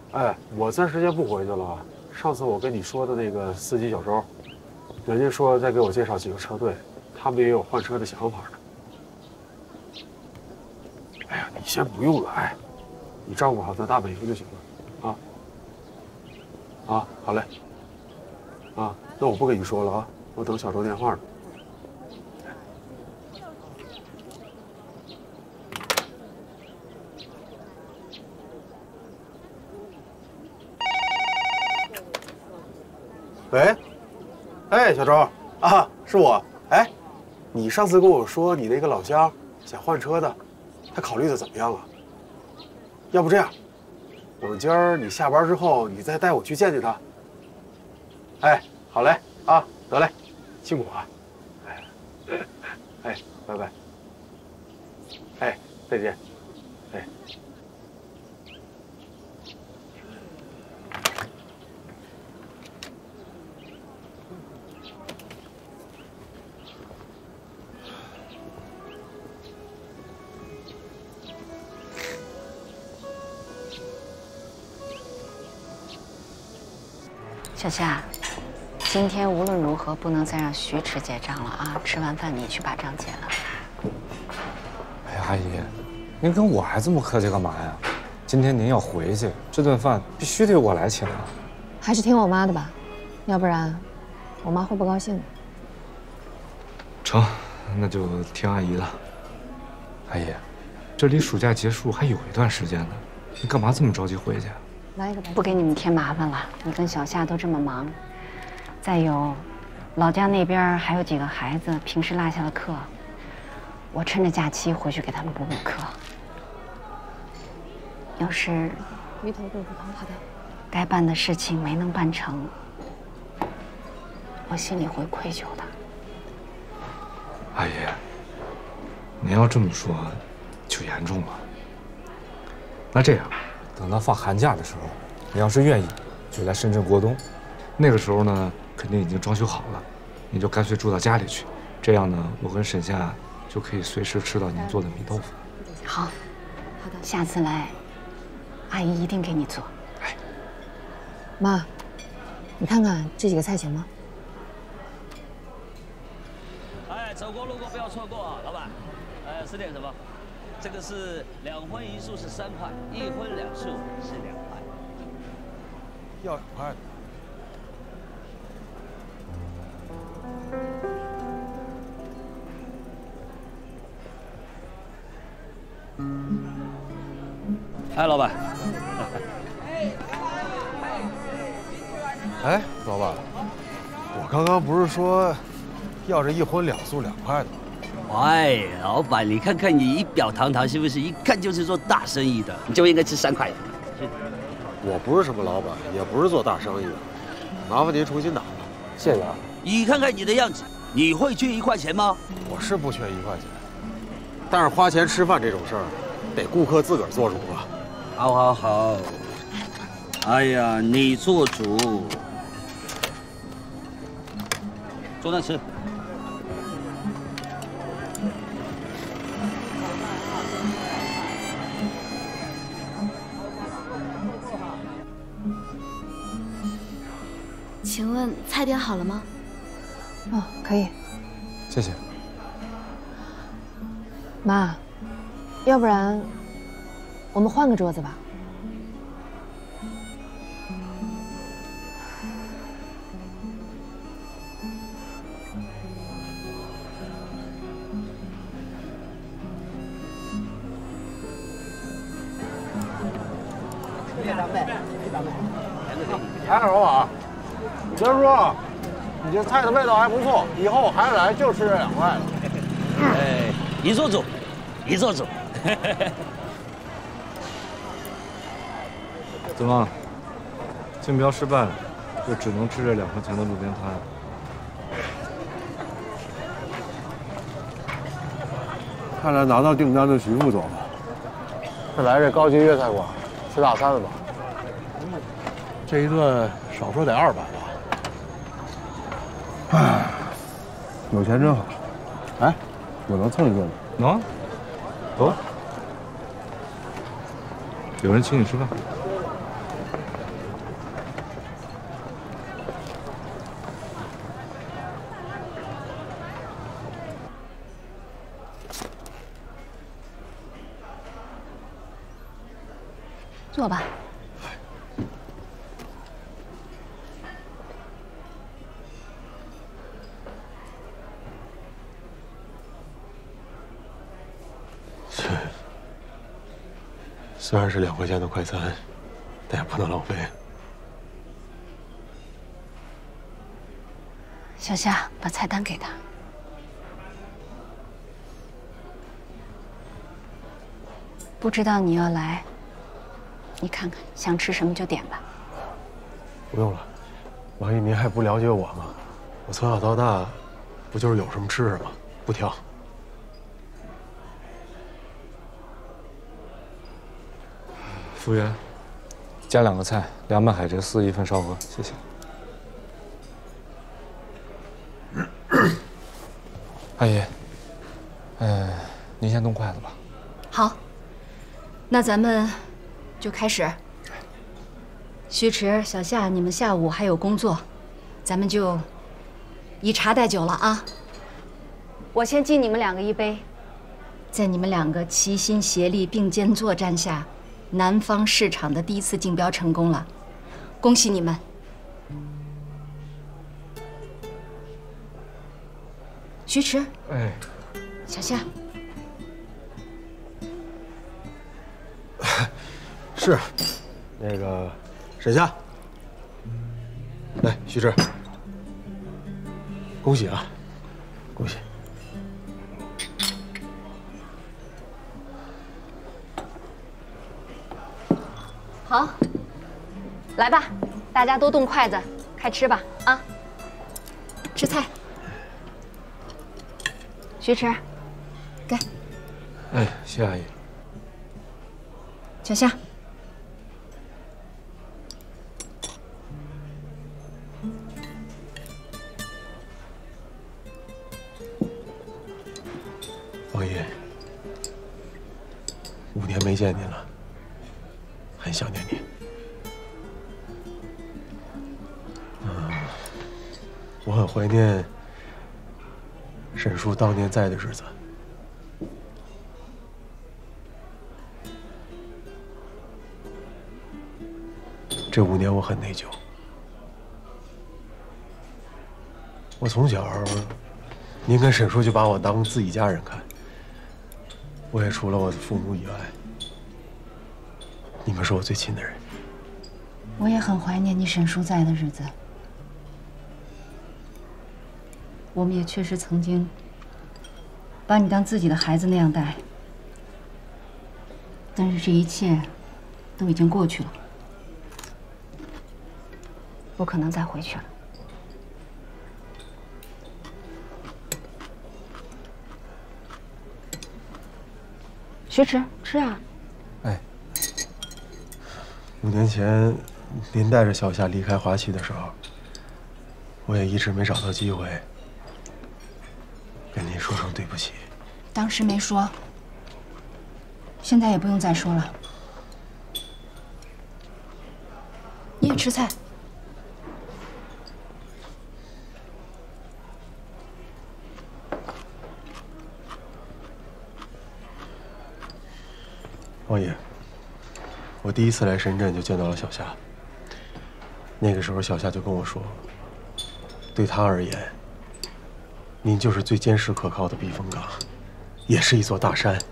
哎，我暂时先不回去了。上次我跟你说的那个司机小周，人家说再给我介绍几个车队，他们也有换车的想法呢。哎呀，你先不用了，哎，你照顾好咱大本营就行了，啊。啊，好嘞。啊，那我不跟你说了啊，我等小周电话呢。 喂，哎，小周啊，是我。哎，你上次跟我说你那个老乡想换车的，他考虑的怎么样啊？要不这样，等今儿你下班之后，你再带我去见见他。哎，好嘞，啊，得嘞，辛苦啊。哎，拜拜。哎，再见。哎。 小夏，今天无论如何不能再让徐迟结账了啊！吃完饭你去把账结了。 哎呀，阿姨，您跟我还这么客气干嘛呀？今天您要回去，这顿饭必须得我来请啊！ 还是听我妈的吧，要不然我妈会不高兴的。 成，那就听阿姨的。阿姨，这离暑假结束还有一段时间呢，你干嘛这么着急回去？ 来一个， 不给你们添麻烦了。你跟小夏都这么忙，再有，老家那边还有几个孩子平时落下了课，我趁着假期回去给他们补课。要是鱼头豆腐汤，好的。 该办的事情没能办成，我心里会愧疚的。 阿姨，您要这么说，就严重了。那这样。 等到放寒假的时候，你要是愿意，就来深圳过冬。那个时候呢，肯定已经装修好了，你就干脆住到家里去。这样呢，我跟沈夏就可以随时吃到您做的米豆腐。 好，好的，下次来，阿姨一定给你做。 哎， 妈，你看看这几个菜行吗？ 哎，走过路过不要错过啊，老板。吃点什么？ 这个是2荤1素是3块，1荤2素是2块。 要2块的。 哎，老板。 哎，老板，我刚刚不是说要这1荤2素2块的吗？ 哎，老板，你看看你仪表堂堂，是不是一看就是做大生意的？你就应该吃3块的。 我不是什么老板，也不是做大生意的，麻烦您重新打吧，谢谢啊。 你看看你的样子，你会缺1块钱吗？ 我是不缺1块钱，但是花钱吃饭这种事儿，得顾客自个儿做主啊。 好，好，好。哎呀，你做主，坐那吃。 请问菜点好了吗？ 哦，可以。 谢谢。 妈，要不然我们换个桌子吧。 哎，老板，别说，你这菜的味道还不错，以后还来就吃这2块的。 哎，你做主，你做主。 怎么，竞标失败了，就只能吃这2块钱的路边摊？ 看来拿到订单的徐副总，是来这高级粤菜馆吃大餐的吧？这一顿少说得200吧。唉，有钱真好。哎，我能蹭一顿吗？ 能，走。有人请你吃饭。 坐吧。 虽然是2块钱的快餐，但也不能浪费。 小夏，把菜单给他。不知道你要来，你看看想吃什么就点吧。 不用了，王姨，您还不了解我吗？我从小到大，不就是有什么吃什么，不挑。 服务员，加2个菜，凉拌海蜇丝，1份烧鹅，谢谢。阿姨，您先动筷子吧。 好，那咱们就开始。徐迟、小夏，你们下午还有工作，咱们就以茶代酒了啊！ 我先敬你们2个一杯。 在你们2个齐心协力、并肩作战下，南方市场的第1次竞标成功了，恭喜你们！徐迟， 哎， 小夏， 是，那个沈夏，来，徐志，恭喜啊，恭喜！ 好，来吧，大家都动筷子，开吃吧啊！ 吃菜。 徐迟， 给。 哎，谢阿姨。 小夏， 王姨，5年没见您了，很想念您。我很怀念沈叔当年在的日子。这5年我很内疚。我从小，您跟沈叔就把我当自己家人看。我也除了我的父母以外，你们是我最亲的人。 我也很怀念你沈叔在的日子。我们也确实曾经把你当自己的孩子那样待，但是这一切都已经过去了，不可能再回去了。徐迟，吃啊！ 哎 5年前，您带着小夏离开华旗的时候，我也一直没找到机会跟您说声对不起。 当时没说，现在也不用再说了。 你也吃菜。 王爷，我第1次来深圳就见到了小夏。那个时候，小夏就跟我说，对他而言，您就是最坚实可靠的避风港，也是一座大山。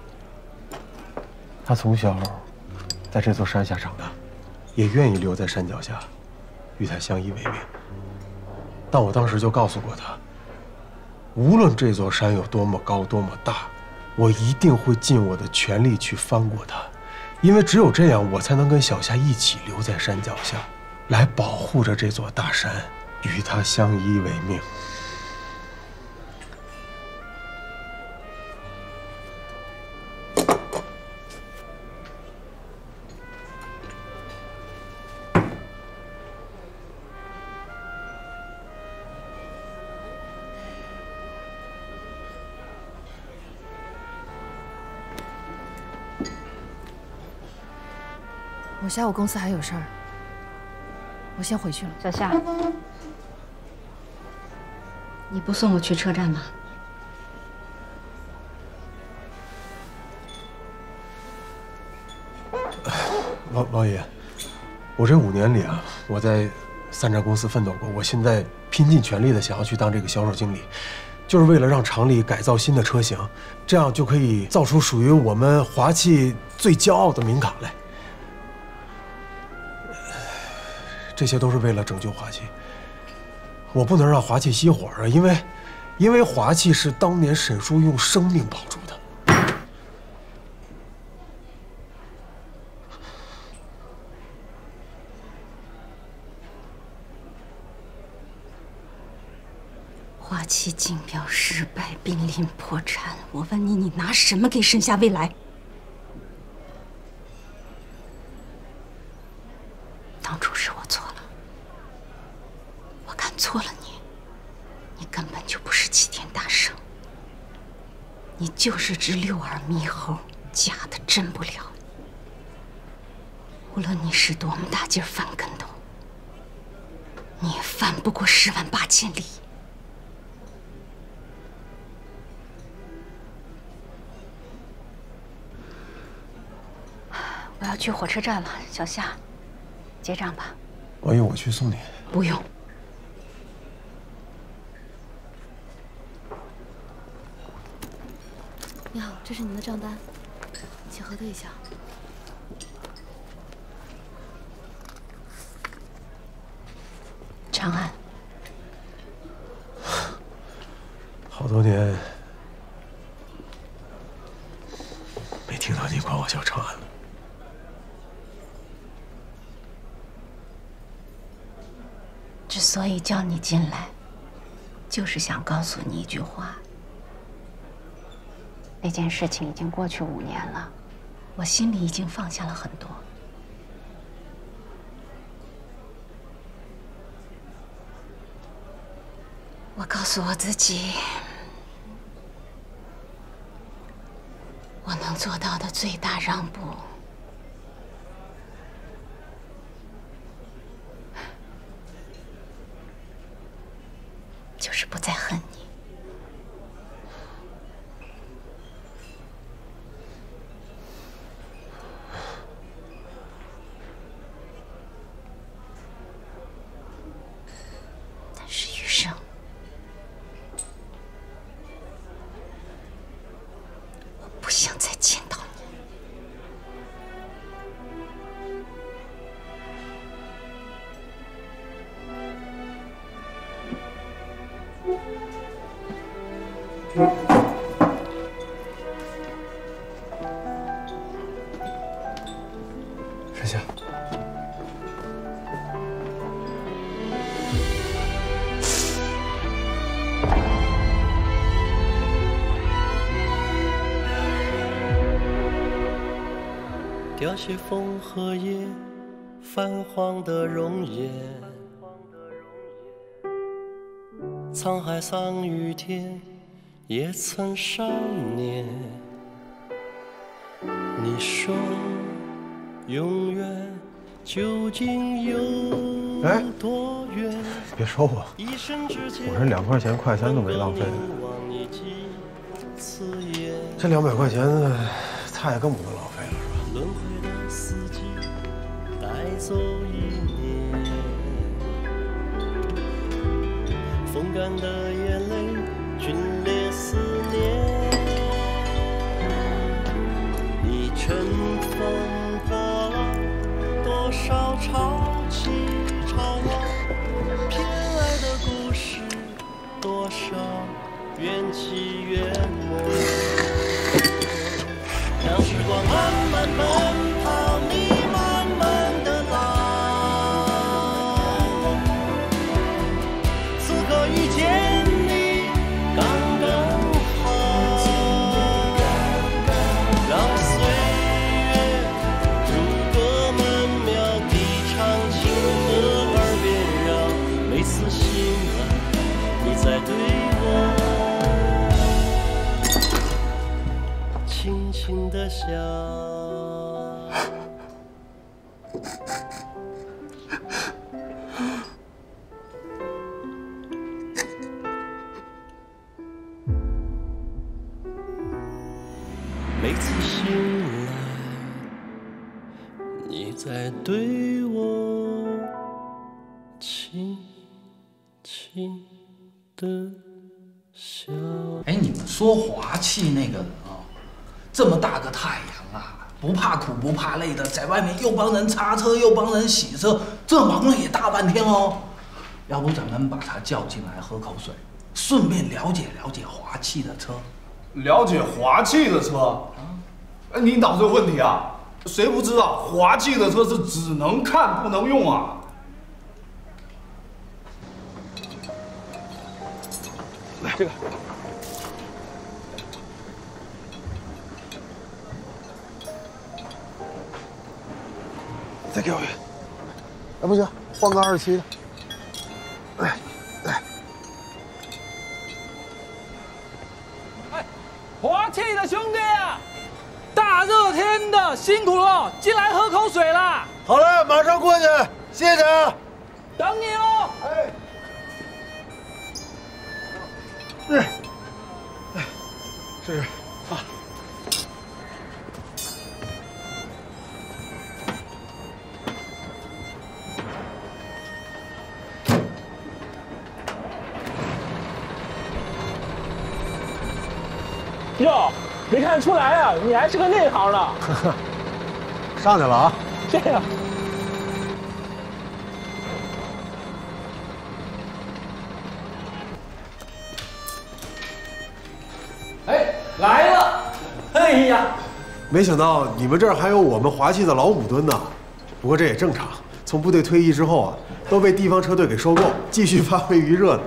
他从小在这座山下长大，也愿意留在山脚下，与他相依为命。但我当时就告诉过他，无论这座山有多么高、多么大，我一定会尽我的全力去翻过它，因为只有这样，我才能跟小夏一起留在山脚下，来保护着这座大山，与它相依为命。 我下午公司还有事儿，我先回去了。 小夏，你不送我去车站吗？ 王爷，我这5年里啊，我在3家公司奋斗过，我现在拼尽全力的想要去当这个销售经理，就是为了让厂里改造新的车型，这样就可以造出属于我们华汽最骄傲的名卡来。这些都是为了拯救华汽，我不能让华汽熄火啊！因为华汽是当年沈叔用生命保住的。 华汽竞标失败，濒临破产。我问你，你拿什么给沈夏未来？当初是我错了，我看错了你。你根本就不是齐天大圣，你就是只遛耳猕猴，假的真不了。无论你使多么大劲儿翻跟头，你也翻不过10万8千里。我要去火车站了，小夏，结账吧。 王爷，我去送你。 不用。 你好，这是您的账单，请核对一下。 长安， 好多年没听到你管我叫长安了。 之所以叫你进来，就是想告诉你一句话。 那件事情已经过去5年了， 我心里已经放下了很多。我告诉我自己，我能做到的最大让步，就是不再恨你。但是余生，我不想再见到你。 沈夏， 凋谢风荷叶，泛黄的容颜，沧海桑榆天，也曾少年。你说永远究竟有多远？ 别说我，我这2块钱快餐都没浪费。这200块钱的菜更不能浪费了，是吧？ 轮回的四季带走1年，风干的眼泪皲裂思念。你乘风破浪，多少潮起潮落，偏爱的故事，多少缘起缘没。让时光慢慢奔跑，你慢慢的来。此刻遇见你，刚刚好。让岁月如歌曼妙，低唱情歌耳边绕。每次醒来，你在对我轻轻地笑。每次醒来，你在对我轻轻的笑。 哎，你们说华气那个人啊，这么大个太阳啊，不怕苦不怕累的，在外面又帮人擦车又帮人洗车，这忙了也大半天哦。要不咱们把他叫进来喝口水，顺便了解了解华气的车。 了解华气的车？哎，你脑子有问题啊！谁不知道华气的车是只能看不能用啊？ 来这个。 再给我一个。哎，不行，换个27的。哎，来。 哎，华气的兄弟啊，大热天的辛苦了，进来喝口水啦。 好了，马上过去，谢谢啊。 等你哦。 哎。是啊。 哟，没看出来啊，你还是个内行呢。 上去了啊！ 这样。哎，来了！哎呀， 没想到你们这儿还有我们华气的老五吨呢。不过这也正常，从部队退役之后啊，都被地方车队给收购，继续发挥余热呢。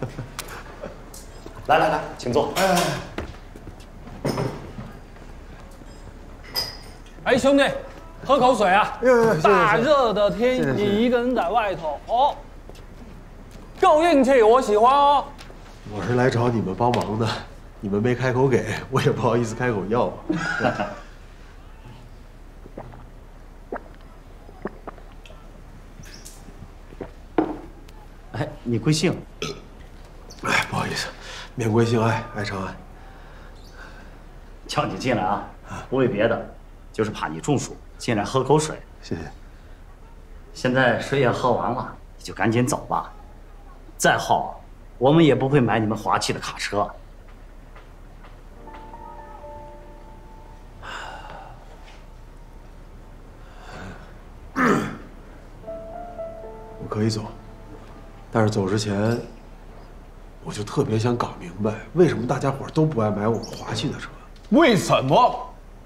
来来来，请坐。 哎，兄弟，喝口水啊！大热的天， 谢谢你一个人在外头哦，够硬气，我喜欢哦。 我是来找你们帮忙的，你们没开口给，我也不好意思开口要。 哎，你贵姓？ 哎，不好意思，免贵姓艾，艾长安。 叫你进来啊，不为别的，就是怕你中暑，进来喝口水。 谢谢。 现在水也喝完了，你就赶紧走吧。再好，我们也不会买你们华气的卡车。 我可以走，但是走之前，我就特别想搞明白，为什么大家伙都不爱买我们华气的车？ 为什么？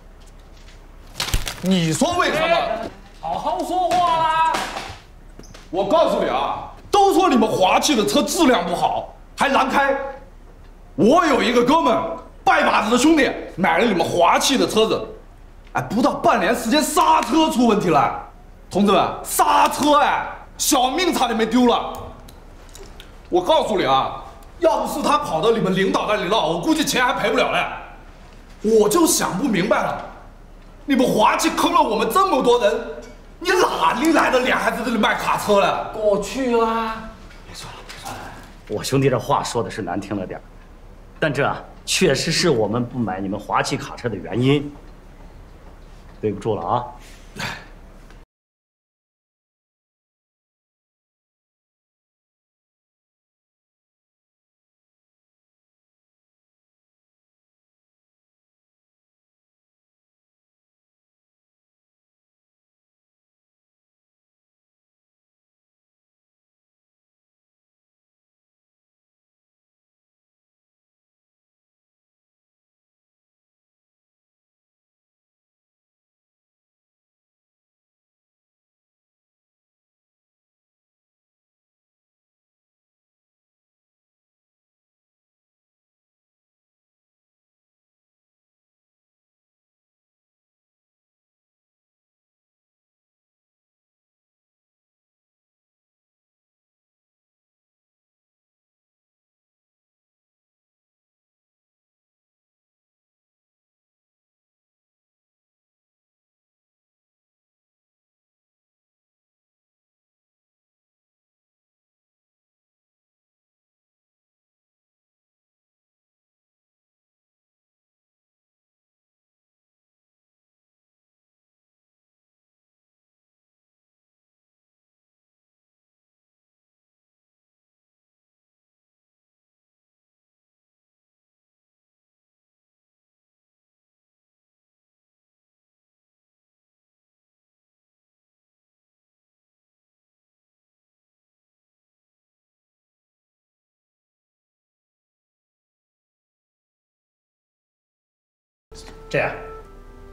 你说为什么？ 好好说话啦！ 我告诉你啊，都说你们华气的车质量不好，还难开。我有一个哥们，拜把子的兄弟，买了你们华气的车子，哎，不到半年时间刹车出问题了。同志们，刹车哎，小命差点没丢了。我告诉你啊，要不是他跑到你们领导那里了，我估计钱还赔不了嘞。我就想不明白了，你们华气坑了我们这么多人，你哪里来的脸还在这里卖卡车了？ 过去啦。 别说了，别说了。我兄弟这话说的是难听了点，但这确实是我们不买你们华气卡车的原因。对不住了啊。 这样，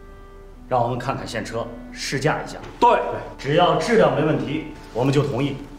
让我们看看现车，试驾一下。 对， 只要质量没问题，我们就同意。